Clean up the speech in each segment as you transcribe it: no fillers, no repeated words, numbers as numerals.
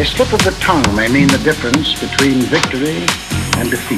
A slip of the tongue may mean the difference between victory and defeat.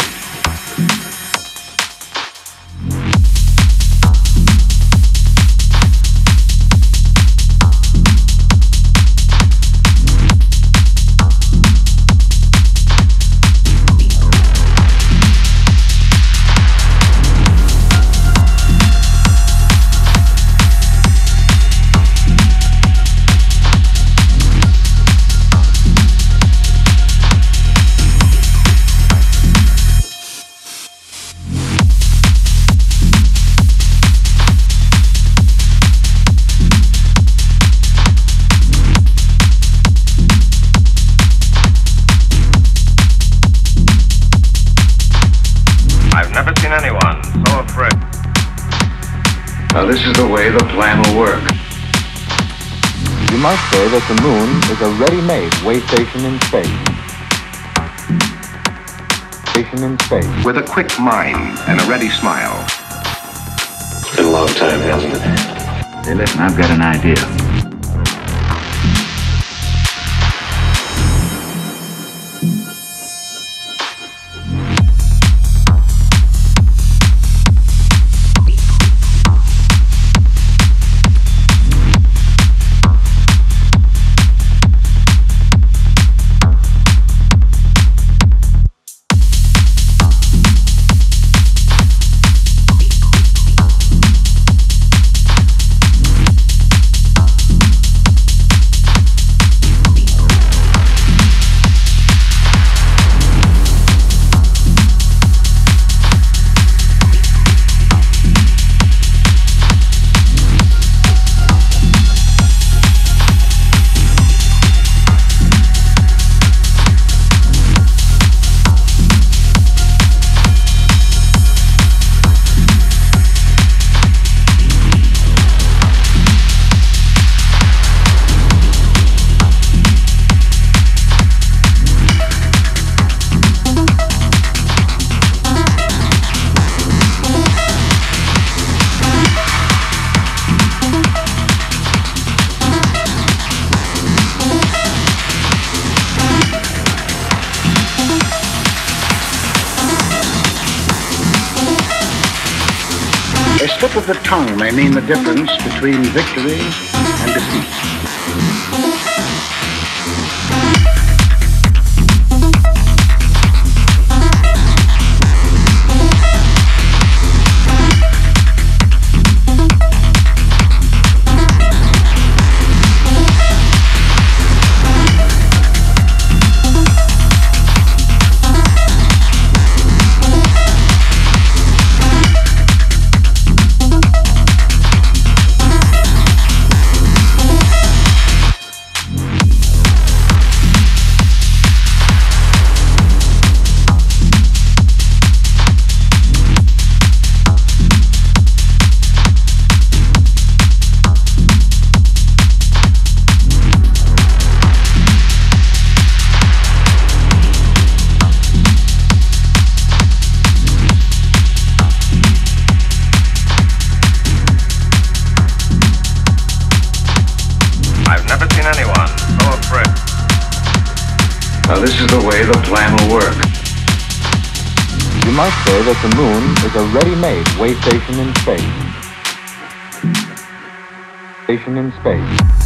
Anyone so afraid. Now this is the way the plan will work. You might say that the moon is a ready-made way station in space. Station in space. With a quick mind and a ready smile. It's been a long time, hasn't it? Hey, listen, I've got an idea. A slip of the tongue may mean the difference between victory and defeat. Anyone so afraid. Now this is the way the plan will work. You might say that the moon is a ready-made way station in space. Station in space.